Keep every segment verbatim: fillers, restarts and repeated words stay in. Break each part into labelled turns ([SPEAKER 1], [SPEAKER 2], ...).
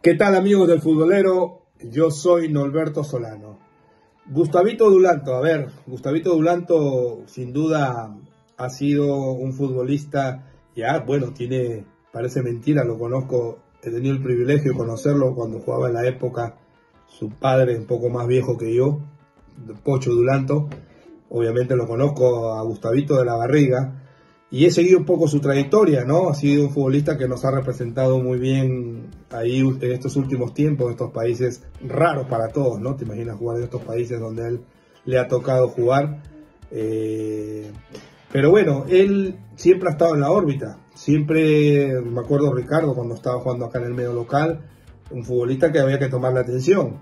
[SPEAKER 1] ¿Qué tal, amigos del futbolero? Yo soy Norberto Solano. Gustavito Dulanto, a ver, Gustavito Dulanto sin duda ha sido un futbolista, ya, bueno, tiene, parece mentira, lo conozco, he tenido el privilegio de conocerlo cuando jugaba en la época, su padre un poco más viejo que yo, Pocho Dulanto, obviamente lo conozco a Gustavito de la Barriga, y he seguido un poco su trayectoria, ¿no? Ha sido un futbolista que nos ha representado muy bien ahí en estos últimos tiempos, en estos países raros para todos, ¿no? Te imaginas jugar en estos países donde él le ha tocado jugar. Eh, pero bueno, él siempre ha estado en la órbita. Siempre, me acuerdo Ricardo cuando estaba jugando acá en el medio local, un futbolista que había que tomar la atención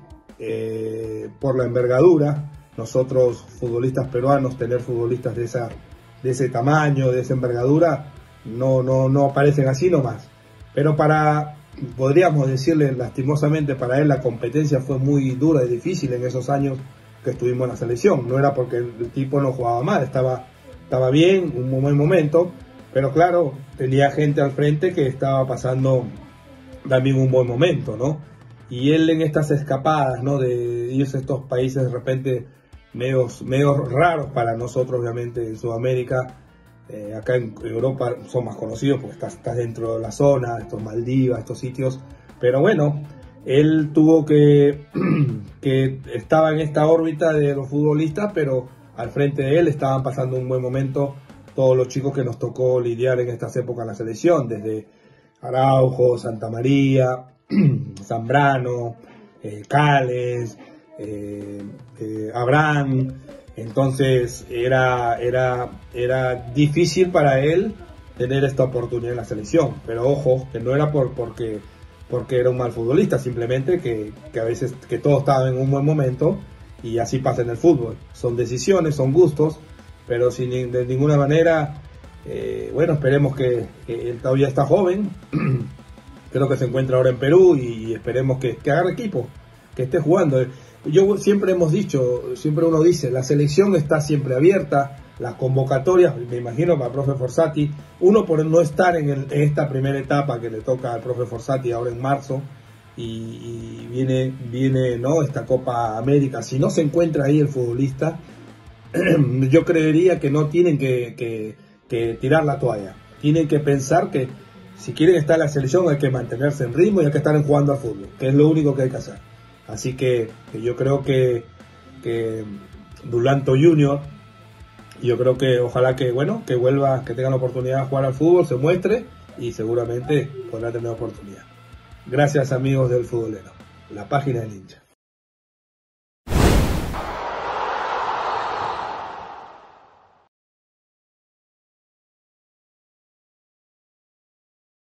[SPEAKER 1] eh, por la envergadura. Nosotros, futbolistas peruanos, tener futbolistas de esa de ese tamaño, de esa envergadura, no, no, no aparecen así nomás. Pero para, podríamos decirle lastimosamente, para él la competencia fue muy dura y difícil en esos años que estuvimos en la selección. No era porque el tipo no jugaba mal, estaba, estaba bien, un buen momento, pero claro, tenía gente al frente que estaba pasando también un buen momento, ¿no? Y él en estas escapadas, ¿no? De irse a estos países de repente medios, medios raros para nosotros, obviamente, en Sudamérica. Eh, acá en Europa son más conocidos porque estás, estás dentro de la zona, estos Maldivas, estos sitios. Pero bueno, él tuvo que, que estaba en esta órbita de los futbolistas, pero al frente de él estaban pasando un buen momento todos los chicos que nos tocó lidiar en estas épocas en la selección, desde Araujo, Santa María, Zambrano, eh, Cales, Eh, eh, Abraham. Entonces era, era, era difícil para él tener esta oportunidad en la selección, pero ojo, que no era por, porque, porque era un mal futbolista, simplemente que, que a veces que todo estaba en un buen momento, y así pasa en el fútbol, son decisiones, son gustos, pero sin de ninguna manera, eh, bueno, esperemos que, que él todavía está joven, creo que se encuentra ahora en Perú, y esperemos que, que agarre equipo, que esté jugando. Yo siempre hemos dicho, siempre uno dice, la selección está siempre abierta, las convocatorias, me imagino para el profe Forzati, uno por no estar en, el, en esta primera etapa que le toca al profe Forzati ahora en marzo, y, y viene, viene ¿no? esta Copa América, si no se encuentra ahí el futbolista, yo creería que no tienen que, que, que tirar la toalla, tienen que pensar que si quieren estar en la selección hay que mantenerse en ritmo y hay que estar jugando al fútbol, que es lo único que hay que hacer. Así que, que yo creo que, que Dulanto junior, yo creo que ojalá que bueno que vuelva, que tenga la oportunidad de jugar al fútbol, se muestre y seguramente podrá tener oportunidad. Gracias, amigos del futbolero, la página del hincha.